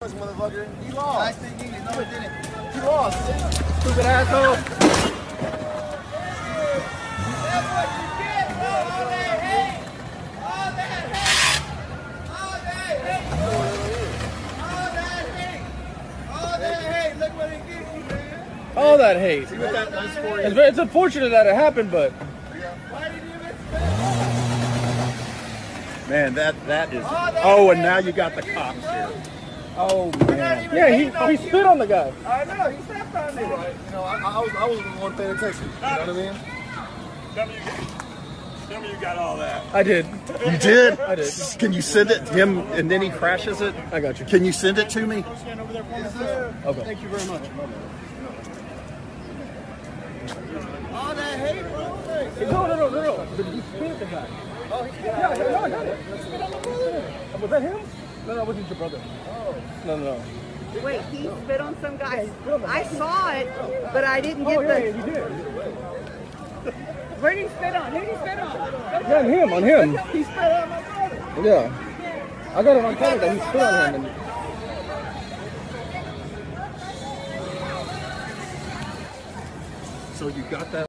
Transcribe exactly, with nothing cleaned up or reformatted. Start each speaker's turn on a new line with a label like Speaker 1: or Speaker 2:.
Speaker 1: Motherfucker, he lost. I speak English. No, he didn't. He lost. Stupid asshole. That's what you get, bro. All that hate. All that hate. All that hate. All that hate. All that hate. Look what it gives you, man.
Speaker 2: All that hate.
Speaker 1: See what that does for you?
Speaker 2: It's, very, it's unfortunate that it happened, but.
Speaker 1: Why did you miss that?
Speaker 3: Man, that that is. Oh, and now you got the cops here.
Speaker 2: Oh man! Yeah, he, he spit on the guy.
Speaker 1: I know, he stepped on me. Right. You know, I, I was I was the one paying attention. You know what I mean?
Speaker 3: Tell me you got, tell me you got all that.
Speaker 2: I did.
Speaker 3: You did?
Speaker 2: I did.
Speaker 3: Can you send it to him and then he crashes it?
Speaker 2: I got you.
Speaker 3: Can you send it to me?
Speaker 1: Yes, sir.
Speaker 2: Okay.
Speaker 1: Thank you very much. All that hate, bro.
Speaker 2: No, no, no, no, no. But he spit at the guy.
Speaker 1: Oh, he
Speaker 2: Yeah, I got, no, I got it. Spit on my brother. Was that him? No, no, it wasn't your brother. Oh. No, no, no.
Speaker 4: Wait, he spit on some guy. I saw it, but I didn't get
Speaker 2: Oh, yeah,
Speaker 4: the.
Speaker 2: yeah, you did.
Speaker 4: Where did he spit on? Who did he spit on?
Speaker 2: Yeah, on him, on him.
Speaker 1: He spit on my brother.
Speaker 2: Yeah. I got it on camera that he spit on him. And...
Speaker 3: So you got that?